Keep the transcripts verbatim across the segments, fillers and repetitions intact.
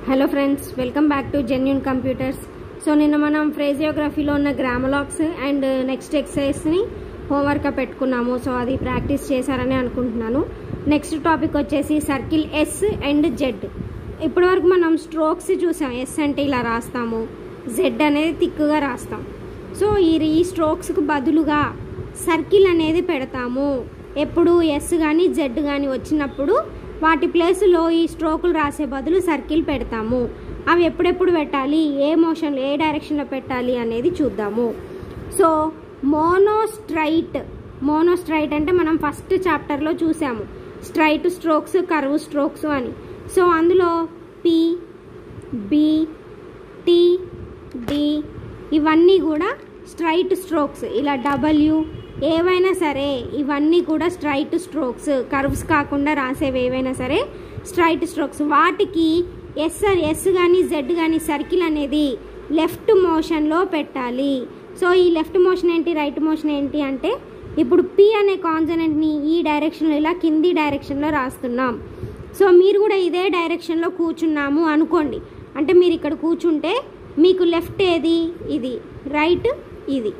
Hello friends, welcome back to genuine computers. So నిన్న మనం ఫ్రేజియోగ్రఫీలో ఉన్న గ్రామలాక్స్ అండ్ నెక్స్ట్ ఎక్సర్సైజ్ని హోంవర్క్గా పెట్టుకున్నాము. సో అది ప్రాక్టీస్ చేశారని అనుకుంటున్నాను. నెక్స్ట్ టాపిక్ వచ్చేసి సర్కిల్ ఎస్ అండ్ జెడ్. ఇప్పటివరకు మనం స్ట్రోక్స్ చూసాం. ఎస్ అంటే ఇలా రాస్తాము, జెడ్ అనేది థిక్గా రాస్తాం. సో ఈ ఈ స్ట్రోక్స్కి బదులుగా సర్కిల్ అనేది పెడతాము. ఎప్పుడు ఎస్ కానీ జెడ్ కానీ వచ్చినప్పుడు వాటి ప్లేస్లో ఈ స్ట్రోకులు రాసే బదులు సర్కిల్ పెడతాము. అవి ఎప్పుడెప్పుడు పెట్టాలి, ఏ మోషన్లో, ఏ డైరెక్షన్లో పెట్టాలి అనేది చూద్దాము. సో మోనోస్ట్రైట్ మోనోస్ట్రైట్ అంటే మనం ఫస్ట్ చాప్టర్లో చూసాము, స్ట్రైట్ స్ట్రోక్స్, కర్వ్ స్ట్రోక్స్ అని. సో అందులో పి, బి, టి, డి ఇవన్నీ కూడా స్ట్రైట్ స్ట్రోక్స్. ఇలా డబ్ల్యూ ఏవైనా సరే ఇవన్నీ కూడా స్ట్రైట్ స్ట్రోక్స్. కర్వ్స్ కాకుండా రాసేవి ఏవైనా సరే స్ట్రైట్ స్ట్రోక్స్. వాటికి ఎస్ ఎస్ కానీ జెడ్ కానీ సర్కిల్ అనేది లెఫ్ట్ మోషన్లో పెట్టాలి. సో ఈ లెఫ్ట్ మోషన్ ఏంటి, రైట్ మోషన్ ఏంటి అంటే, ఇప్పుడు పి అనే కాన్సనెంట్ని ఈ డైరెక్షన్లో ఇలా కింది డైరెక్షన్లో రాస్తున్నాం. సో మీరు కూడా ఇదే డైరెక్షన్లో కూర్చున్నాము అనుకోండి. అంటే మీరు ఇక్కడ కూర్చుంటే మీకు లెఫ్ట్ ఏది, ఇది, రైట్ ఇది.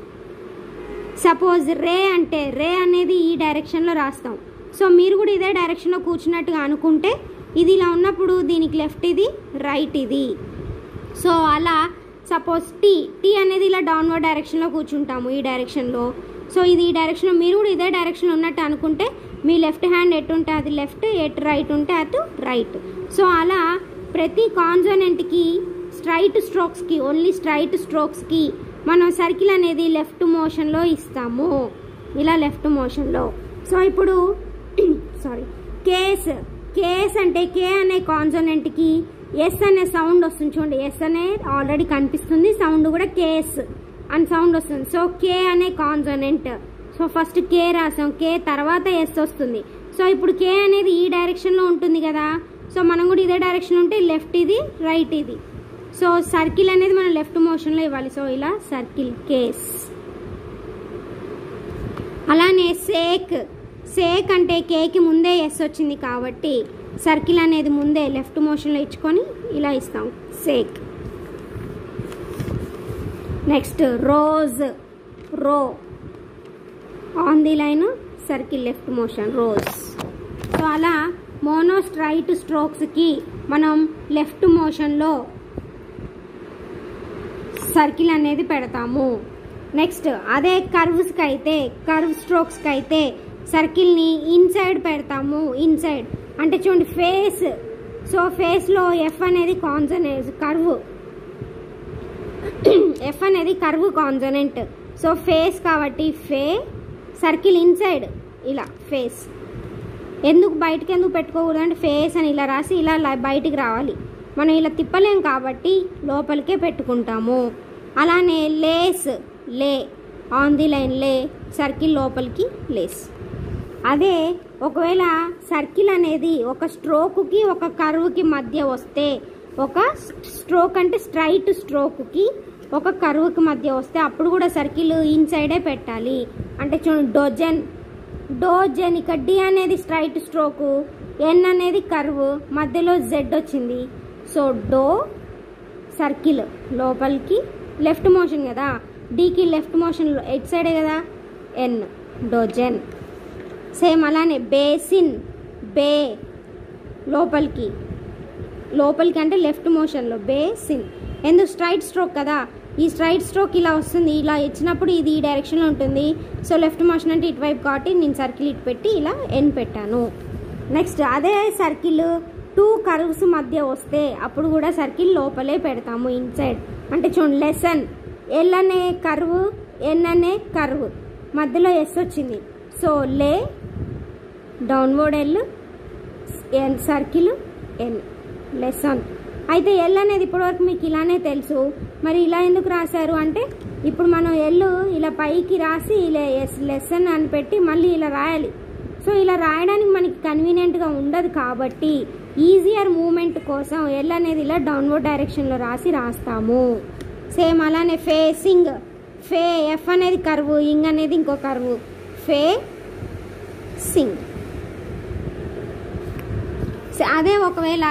సపోజ్ రే అంటే రే అనేది ఈ డైరెక్షన్లో రాస్తాం. సో మీరు కూడా ఇదే డైరెక్షన్లో కూర్చున్నట్టుగా అనుకుంటే ఇది ఇలా ఉన్నప్పుడు దీనికి లెఫ్ట్ ఇది, రైట్ ఇది. సో అలా సపోజ్ టీ టీ అనేది ఇలా డౌన్వర్డ్ డైరెక్షన్లో కూర్చుంటాము, ఈ డైరెక్షన్లో. సో ఇది ఈ డైరెక్షన్లో మీరు కూడా ఇదే డైరెక్షన్లో ఉన్నట్టు అనుకుంటే మీ లెఫ్ట్ హ్యాండ్ ఎటు ఉంటే అది లెఫ్ట్, ఎటు రైట్ ఉంటే అటు రైట్. సో అలా ప్రతి కాన్సోనెంట్కి స్ట్రైట్ స్ట్రోక్స్కి, ఓన్లీ స్ట్రైట్ స్ట్రోక్స్కి మనం సర్కిల్ అనేది లెఫ్ట్ మోషన్లో ఇస్తాము, ఇలా లెఫ్ట్ మోషన్లో. సో ఇప్పుడు సారీ కేస్ కేస్ అంటే కే అనే కాన్సోనెంట్కి ఎస్ అనే సౌండ్ వస్తుంది. చూడండి, ఎస్ అనే ఆల్రెడీ కనిపిస్తుంది, సౌండ్ కూడా కేస్ అని సౌండ్ వస్తుంది. సో కే అనే కాన్సోనెంట్. సో ఫస్ట్ కే రాసాం, కే తర్వాత ఎస్ వస్తుంది. సో ఇప్పుడు కే అనేది ఈ డైరెక్షన్లో ఉంటుంది కదా. సో మనం కూడా ఇదే డైరెక్షన్ ఉంటే లెఫ్ట్ ఇది, రైట్ ఇది. సో సర్కిల్ అనేది మనం లెఫ్ట్ మోషన్లో ఇవ్వాలి. సో ఇలా సర్కిల్ కేస్. అలానే సేక్ సేక్ అంటే కేకి ముందే ఎస్ వచ్చింది కాబట్టి సర్కిల్ అనేది ముందే లెఫ్ట్ మోషన్లో ఇచ్చుకొని ఇలా ఇస్తాం, sake. Next rose, row on the line, circle left motion, rose. So అలా మోనోస్ట్రైట్ స్ట్రోక్స్కి మనం లెఫ్ట్ మోషన్లో సర్కిల్ అనేది పెడతాము. నెక్స్ట్ అదే కర్వ్స్కి అయితే, కర్వ్ స్ట్రోక్స్కి అయితే సర్కిల్ని ఇన్సైడ్ పెడతాము. ఇన్సైడ్ అంటే చూడండి ఫేస్. సో ఫేస్లో ఎఫ్ అనేది కాన్సనెంట్, కర్వ్. ఎఫ్ అనేది కర్వ్ కాన్సనెంట్. సో ఫేస్ కాబట్టి ఫే, సర్కిల్ ఇన్సైడ్ ఇలా ఫేస్. ఎందుకు బయటకు ఎందుకు పెట్టుకోకూడదు అంటే ఫేస్ అని ఇలా రాసి ఇలా బయటికి రావాలి. మనం ఇలా తిప్పలేం కాబట్టి లోపలికే పెట్టుకుంటాము. అలానే lays, lay on the line, lay circle లోపలికి లేస్. అదే ఒకవేళ సర్కిల్ అనేది ఒక స్ట్రోక్కి ఒక కర్వ్కి మధ్య వస్తే, ఒక స్ట్రోక్ అంటే స్ట్రైట్ స్ట్రోక్కి ఒక కర్వ్కి మధ్య వస్తే అప్పుడు కూడా సర్కిల్ ఇన్సైడే పెట్టాలి. అంటే చూడండి డోజన్, డోజన్ ఇక్కడ డి అనేది స్ట్రైట్ స్ట్రోకు, ఎన్ అనేది కర్వ్, మధ్యలో జెడ్ వచ్చింది. సో డో సర్కిల్ లోపలికి లెఫ్ట్ మోషన్ కదా, డీకి లెఫ్ట్ మోషన్ ఎట్ సైడే కదా, ఎన్ డోజెన్. సేమ్ అలానే బేసిన్, బే లోపలికి లోపలికి అంటే లెఫ్ట్ మోషన్లో బేసిన్. ఎందుకు స్ట్రైట్ స్ట్రోక్ కదా, ఈ స్ట్రైట్ స్ట్రోక్ ఇలా వస్తుంది, ఇలా ఇచ్చినప్పుడు ఇది ఈ డైరెక్షన్లో ఉంటుంది. సో లెఫ్ట్ మోషన్ అంటే ఇటువైపు కాబట్టి నేను సర్కిల్ ఇటు పెట్టి ఇలా ఎన్ పెట్టాను. నెక్స్ట్ అదే సర్కిల్ టూ కర్వ్స్ మధ్య వస్తే అప్పుడు కూడా సర్కిల్ లోపలే పెడతాము, ఇన్సైడ్. అంటే చూడండి లెసన్, ఎల్ అనే కర్వ్, ఎన్ అనే కర్వ్, మధ్యలో ఎస్ వచ్చింది. So lay downward L, N circle N, lesson. అయితే ఎల్ అనేది ఇప్పటివరకు మీకు ఇలానే తెలుసు, మరి ఇలా ఎందుకు రాశారు అంటే ఇప్పుడు మనం ఎల్ ఇలా పైకి రాసి ఇలా ఎస్ లెసన్ అని పెట్టి మళ్ళీ ఇలా రాయాలి. సో ఇలా రాయడానికి మనకి కన్వీనియంట్గా ఉండదు కాబట్టి ఈజియర్ మూమెంట్ కోసం ఎల్ అనేది ఇలా డౌన్వర్డ్ డైరెక్షన్లో రాసి రాస్తాము. సేమ్ అలానే ఫేసింగ్, ఫే ఎఫ్ అనేది కర్వ్, ఇంగ్ అనేది ఇంకో కర్వ్, ఫే సింగ్. అదే ఒకవేళ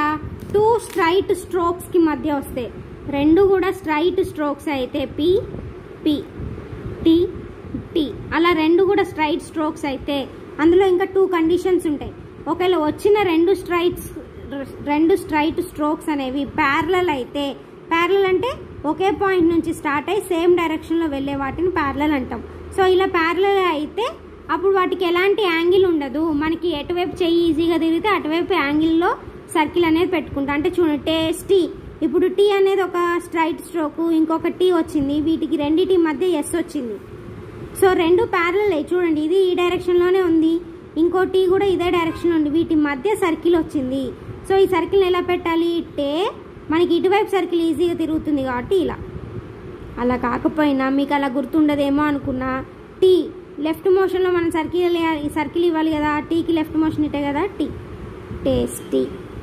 టూ స్ట్రైట్ స్ట్రోక్స్కి మధ్య వస్తాయి. రెండు కూడా స్ట్రైట్ స్ట్రోక్స్ అయితే పి పి టి టి అలా రెండు కూడా స్ట్రైట్ స్ట్రోక్స్ అయితే అందులో ఇంకా టూ కండిషన్స్ ఉంటాయి. ఒకవేళ వచ్చిన రెండు స్ట్రైట్స్ రెండు స్ట్రైట్ స్ట్రోక్స్ అనేవి ప్యారలల్ అయితే, ప్యారలల్ అంటే ఒకే పాయింట్ నుంచి స్టార్ట్ అయ్యి సేమ్ డైరెక్షన్లో వెళ్ళే వాటిని ప్యారలల్ అంటాం. సో ఇలా ప్యారలల్ అయితే అప్పుడు వాటికి ఎలాంటి యాంగిల్ ఉండదు. మనకి ఎటువైపు చెయ్యి ఈజీగా తిరిగితే అటువైపు యాంగిల్లో సర్కిల్ అనేది పెట్టుకుంటాం. అంటే చూడండి టేస్ టీ, ఇప్పుడు టీ అనేది ఒక స్ట్రైట్ స్ట్రోక్, ఇంకొక టీ వచ్చింది, వీటికి రెండింటి మధ్య ఎస్ వచ్చింది. సో రెండు ప్యారలల్ అయ్యి చూడండి, ఇది ఈ డైరెక్షన్లోనే ఉంది, ఇంకో టీ కూడా ఇదే డైరెక్షన్లో ఉంది, వీటి మధ్య సర్కిల్ వచ్చింది. సో ఈ సర్కిల్ని ఎలా పెట్టాలి, టే మనకి ఇటువైపు సర్కిల్ ఈజీగా తిరుగుతుంది కాబట్టి ఇలా. అలా కాకపోయినా మీకు అలా గుర్తుండదేమో అనుకున్నా, టీ లెఫ్ట్ మోషన్లో మనం సర్కిల్ సర్కిల్ ఇవ్వాలి కదా, టీకి లెఫ్ట్ మోషన్ ఇట్టే కదా, టీ టేస్టీ.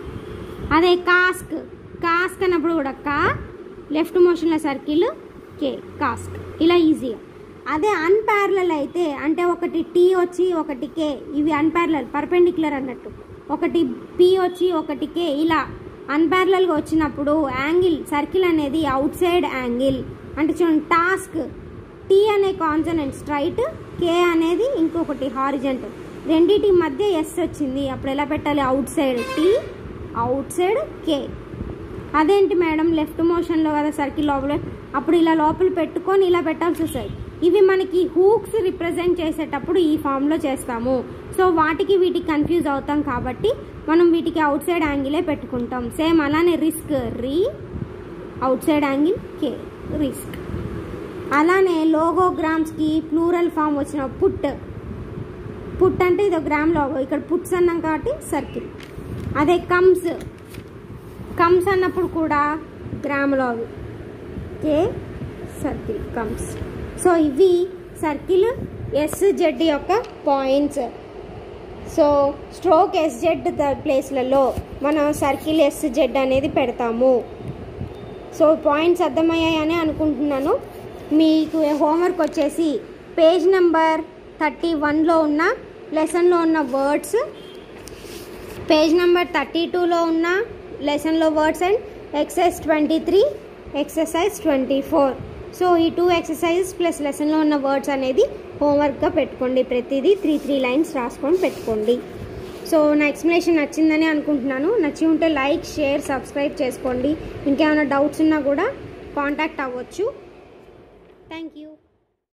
అదే కాస్క్, కాస్క్ అన్నప్పుడు కూడా కా లెఫ్ట్ మోషన్లో సర్కిల్ కే కాస్క్, ఇలా ఈజీగా. అదే అన్పారలల్ అయితే అంటే ఒకటి టీ వచ్చి ఒకటి కే, ఇవి అన్పారలల్ పర్పెండిక్యులర్ అన్నట్టు, ఒకటి పి వచ్చి ఒకటి కే, ఇలా అన్పారలల్గా వచ్చినప్పుడు యాంగిల్ సర్కిల్ అనేది అవుట్ సైడ్ యాంగిల్. అంటే చూడండి టాస్క్, టీ అనే కాన్సనెంట్ స్ట్రైట్, కే అనేది ఇంకొకటి హారిజంటల్, రెండింటి మధ్య ఎస్ వచ్చింది, అప్పుడు ఎలా పెట్టాలి, outside T outside K. అదేంటి మేడం లెఫ్ట్ మోషన్లో కదా సర్కిల్ లోపల, అప్పుడు ఇలా లోపల పెట్టుకొని ఇలా పెట్టాల్సి వస్తుంది. ఇవి మనకి హూక్స్ రిప్రజెంట్ చేసేటప్పుడు ఈ ఫామ్లో చేస్తాము. సో వాటికి వీటికి కన్ఫ్యూజ్ అవుతాం కాబట్టి మనం వీటికి అవుట్ సైడ్ యాంగిలే పెట్టుకుంటాం. సేమ్ అలానే risk, re outside angle K risk. అలానే లోగోగ్రామ్స్కి ప్లూరల్ ఫామ్ వచ్చిన పుట్, పుట్ అంటే ఇది గ్రామ్ లోగో, ఇక్కడ పుట్స్ అన్నాం కాబట్టి సర్కిల్. అదే కమ్స్, కమ్స్ అన్నప్పుడు కూడా gram logo K circle comes. So ఇవి సర్కిల్ ఎస్ జెడ్ యొక్క points. So stroke S Z ప్లేస్లలో మనం సర్కిల్ ఎస్ జెడ్ అనేది పెడతాము. సో పాయింట్స్ అర్థమయ్యాయని అనుకుంటున్నాను. మీకు హోంవర్క్ వచ్చేసి పేజ్ నెంబర్ థర్టీ వన్లో ఉన్న లెసన్లో ఉన్న వర్డ్స్, పేజ్ నెంబర్ థర్టీ టూలో ఉన్న లెసన్లో words and exercise twenty three exercise twenty four. So ఈ టూ ఎక్సర్సైజెస్ ప్లస్ లెసన్లో ఉన్న వర్డ్స్ అనేది హోంవర్క్గా పెట్టుకోండి. ప్రతిదీ త్రీ త్రీ లైన్స్ రాసుకొని పెట్టుకోండి. సో నా ఎక్స్ప్లెనేషన్ నచ్చిందని అనుకుంటున్నాను. నచ్చి ఉంటే లైక్, షేర్, సబ్స్క్రైబ్ చేసుకోండి. ఇంకేమైనా డౌట్స్ ఉన్నా కూడా కాంటాక్ట్ అవ్వచ్చు. Thank you.